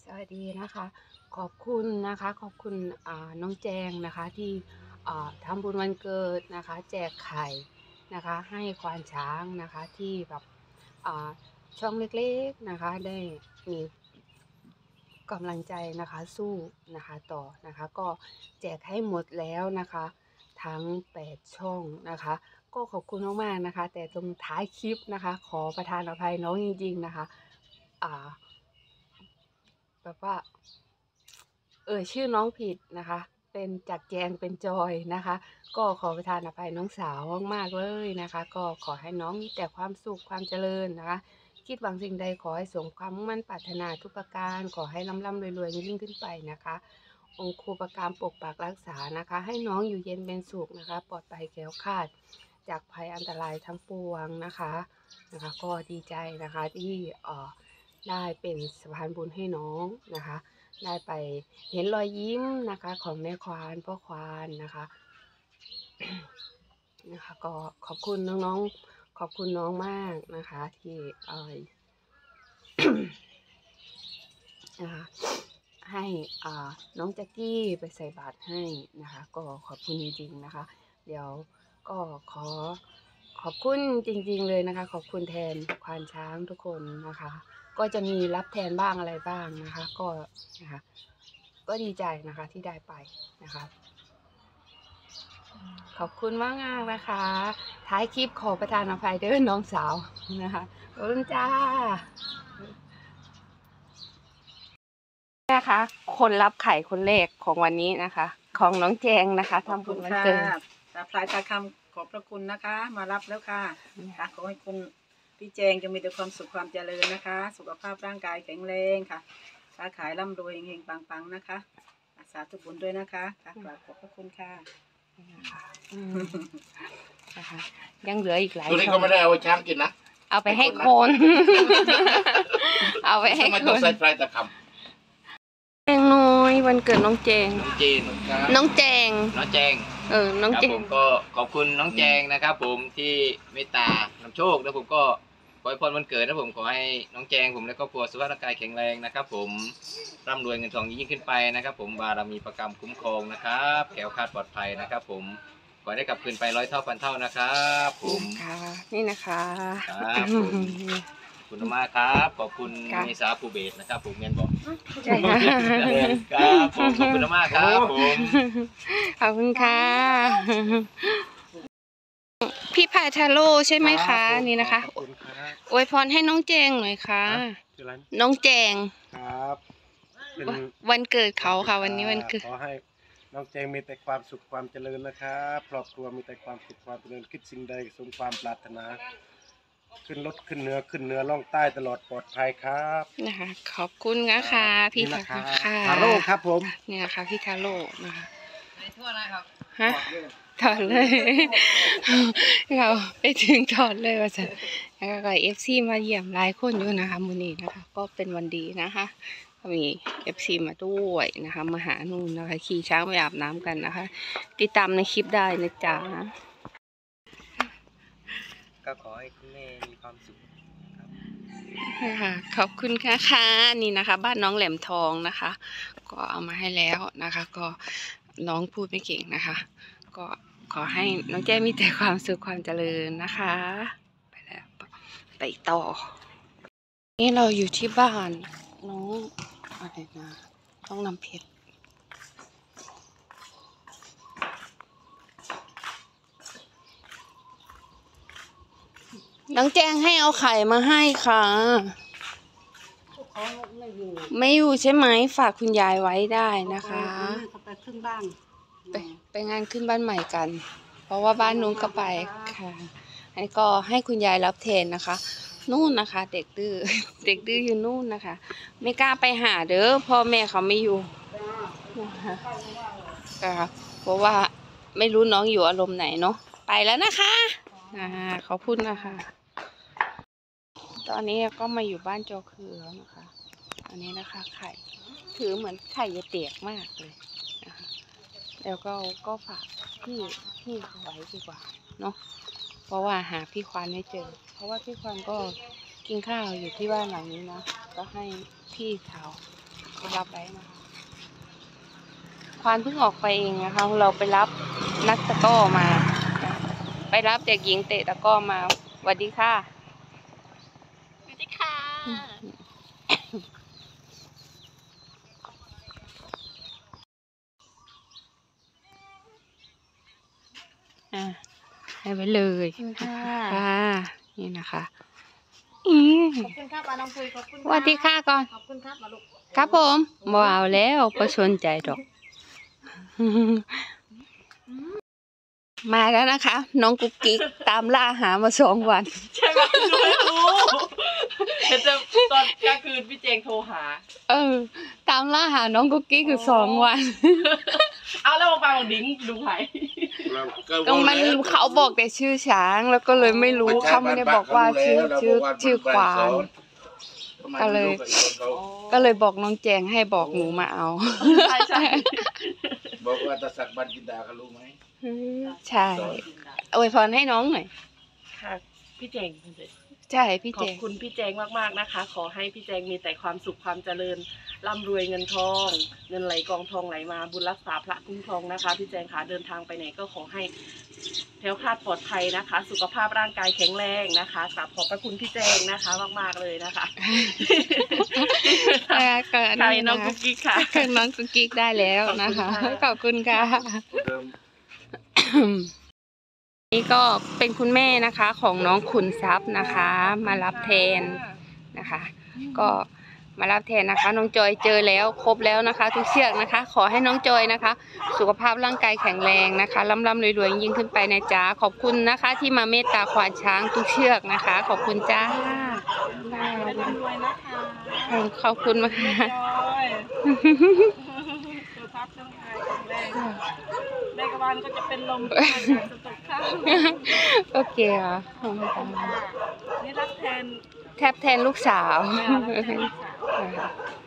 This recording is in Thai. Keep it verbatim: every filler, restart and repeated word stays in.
สวัสดีนะคะขอบคุณนะคะขอบคุณอ่าน้องแจงนะคะที่อ่าทำบุญวันเกิดนะคะแจกไข่นะคะให้ควานช้างนะคะที่แบบอ่าช่องเล็กๆนะคะได้มีกำลังใจนะคะสู้นะคะต่อนะคะก็แจกให้หมดแล้วนะคะทั้งแปดช่องนะคะก็ขอบคุณมากๆนะคะแต่ตรงท้ายคลิปนะคะขอประทานอภัยน้องจริงๆนะคะอ่า แบบว่าเอ่ยชื่อน้องผิดนะคะเป็นจากแจงเป็นจอยนะคะก็ขอประทานอภัยน้องสาวมากๆเลยนะคะก็ขอให้น้องมีแต่ความสุขความเจริญนะคะคิดหวังสิ่งใดขอให้สมความมุ่งมั่นปรารถนาทุกประการขอให้ร่ำๆรวยๆยิ่งขึ้นไปนะคะองค์ครูประการปกปักรักษานะคะให้น้องอยู่เย็นเป็นสุขนะคะปลอดภัยแคล้วคลาดจากภัยอันตรายทั้งปวงนะคะนะคะก็ดีใจนะคะที่เอ่อ ได้เป็นสะพานบุญให้น้องนะคะได้ไปเห็นรอยยิ้มนะคะของแม่ควานพ่อควานนะคะนะคะก็ขอบคุณน้องๆขอบคุณน้องมากนะคะที่เอ่อ นะคะให้อ่าน้องแจ็กกี้ไปใส่บาตรให้นะคะก็ขอบคุณจริงๆนะคะเดี๋ยวก็ขอขอบคุณจริงๆเลยนะคะขอบคุณแทนควานช้างทุกคนนะคะก็จะมีรับแทนบ้างอะไรบ้างนะคะก็นะคะก็ดีใจนะคะที่ได้ไปนะคะขอบคุณมากมากนะคะท้ายคลิปขอประทานอภัยเด้อน้องสาวนะคะขอบคุณจ้านะคะคนรับไข่คนแรกของวันนี้นะคะของน้องแจงนะคะทำบุญวันเกิดตาพลายตาคำขอบพระคุณนะคะ มารับแล้วค่ะค่ะขอให้คุณพี่แจงจะมีแต่ความสุขความเจริญนะคะ สุขภาพร่างกายแข็งแรงค่ะค้าขายร่ำรวยเฮงๆปังๆนะคะสาธุบุญด้วยนะคะค่ะกราบขอบพระคุณค่ะนะคะยังเหลืออีกหลายตัวนี้ก็ไม่ได้เอาช้างกินนะเอาไปให้คน เอาไปให้คนต้องใส่ปลายตะคำแจงน้อยวันเกิดน้องแจงน้องจีนน้องแจงน้องแจงเออน้องครับแจผงมก็ขอบคุณน้องแจงนะครับผมที่เมตตานำโชคแล้วผมก็ขอให้พรวันเกิดนะผมขอให้น้องแจงผมและครอบครัวสุขภาพร่างกายแข็งแรงนะครับผมร่ำรวยเงินทองยิ่งขึ้นไปนะครับผมบารมีประกำคุ้มครองนะครับแขวคลาดปลอดภัยนะครับผมขอได้กลับคืนไปร้อยเท่าพันเท่านะครับผมค่ะนี่นะคะครับผมขอบคุณมากครับขอบคุณเมษาภูเบศนะครับผมเงินบอกใช่ค่ะครับผมขอบคุณมากครับผมขอบคุณค่ะพี่พายทาโร่ใช่ไหมคะนี่นะคะอวยพรให้น้องแจงหน่อยค่ะน้องแจงครับเป็นวันเกิดเขาค่ะวันนี้วันเกิดขอให้น้องแจงมีแต่ความสุขความเจริญนะครับครอบครัวมีแต่ความสุขความเจริญคิดสิ่งใดสมความปรารถนาขึ้นรถขึ้นเหนือขึ้นเหนือล่องใต้ตลอดปลอดภัยครับนะคะขอบคุณนะคะพี่นี่ทานะคค่ะทาโร่ครับผมเนี่ยนะคะพี่ทาโร่นะคะไม่ทั่วนะครับฮะถอดเลยเราไปถึงถอดเลยว่าจะแล้วก็เอฟซีมาเยี่ยมหลายคนอยู่นะคะมื้อนี้นะคะก็เป็นวันดีนะคะก็มีเอฟซีมาด้วยนะคะมาหาหนูนะคะขี่ช้างไปอาบน้ำกันนะคะติดตามในคลิปได้นะจ๊ะก็ขอให้คุณแม่มีความสุขค่ะขอบคุณค่ะค่ะนี่นะคะ บ้านน้องแหลมทองนะคะ ก็เอามาให้แล้วนะคะ ก็น้องพูดไม่เก่งนะคะ ก็ขอให้น้องแจ้มีแต่ความสุขความเจริญนะคะไปแล้วไปต่อนี่เราอยู่ที่บ้านน้องอะไรนะน้องน้ำเพชรน้องแจ้งให้เอาไข่มาให้ค่ะไม่อยู่ใช่ไหมฝากคุณยายไว้ได้นะคะไปขึ้นบ้านไปไปงานขึ้นบ้านใหม่กันเพราะว่าบ้านนู้นก็ไปค่ะอันนี้ก็ให้คุณยายรับแทนนะคะนู่นนะคะ เด็กดื้อ เด็กดื้ออยู่นู่นนะคะไม่กล้าไปหาเด้อพ่อแม่เขาไม่อยู่นะคะเพราะว่าไม่รู้น้องอยู่อารมณ์ไหนเนาะไปแล้วนะคะอ่าขอบคุณนะคะตอนนี้ก็มาอยู่บ้านจอคือแล้วนะคะอันนี้นะคะไข่ถือเหมือนไข่จะเตียกมากเลยนะคะแล้วก็ก็ฝากพี่พี่เขาไว้ดีกว่าเนาะเพราะว่าหาพี่ควานไม่เจอเพราะว่าพี่ควานก็กินข้าวอยู่ที่บ้านหลังนี้นะก็ให้พี่เขารับไว้นะคะควานเพิ่งออกไปเองนะคะเราไปรับนักตะกร้อมา ไปรับเด็กหญิงเตะตะกร้อมาสวัสดีค่ะสวัสดีค่ะอ่ะให้ไว้เลยขอบคุณค่ะค่ะนี่นะคะอีขอบคุณครับมาน้องคุยขอบคุณสวัสดีค่ะก่อนขอบคุณครับมาลูกครับผมบ่เอาแล้วประชนใจดอก มาแล้วนะคะ น้องกุ๊กกิ๊กตามล่าหามาสองวันใช่ไหมหนูไม่รู้เห็นแต่ตอนกลางคืนพี่เจงโทรหาเออ ตามล่าหาน้องกุ๊กกิ๊กอยู่สองวันเอาแล้วมาฟังของดิ้งดูไผ่ก็มันเขาบอกแต่ชื่อช้างแล้วก็เลยไม่รู้เขาไม่ได้บอกว่าชื่อชื่อชื่อควานก็เลย ก็เลยบอกน้องแจงให้บอกหนูมาเอาใช่ใช่บอกว่าตาสักบันจินดาเขารู้ไหมใช่อวยพรให้น้องหน่อยค่ะพี่เจงใช่พี่ขแจอบงคุณพี่แจงมากๆนะคะ ขอให้พี่แจงมีแต่ความสุขความเจริญร่ำรวยเงินทอง เงินไหลกองทองไหลมาบุญรักษาพระคุ้มครองนะคะพี่แจงค่ะเดินทางไปไหนก็ขอให้แคล้วคลาดปลอดภัยนะคะ สุขภาพร่างกายแข็งแรงนะคะกราบขอบพระคุณพี่แจงนะคะมากๆเลยนะคะเออก็ใช่นี่น้องนะกุ๊กกิ๊กค่ะก็น้องกุ๊กกิ๊กได้แล้วนะคะ ขอบคุณค่ะเดิมนี่ก็เป็นคุณแม่นะคะของน้องขุนทรัพย์นะคะ มารับแทนนะคะ ก็มารับแทนนะคะ น้องจอยเจอแล้วครบแล้วนะคะ ทุกเชือกนะคะ ขอให้น้องจอยนะคะ สุขภาพร่างกายแข็งแรงนะคะร่ำร่ำรวยๆยิ่งขึ้นไปนะจ๊ะขอบคุณนะคะ ที่มาเมตตาควานช้างทุกเชือกนะคะ ขอบคุณจ้ารวยนะคะขอบคุณมากค่ะจอยสุขภาพร่างกายแข็งแรงแม่กบาลก็จะเป็นลมจากสตกข้าวโอเคค่ะนี่รับแทนแทบแทนลูกสาวแม่รับแทนลูกสาวค่ะ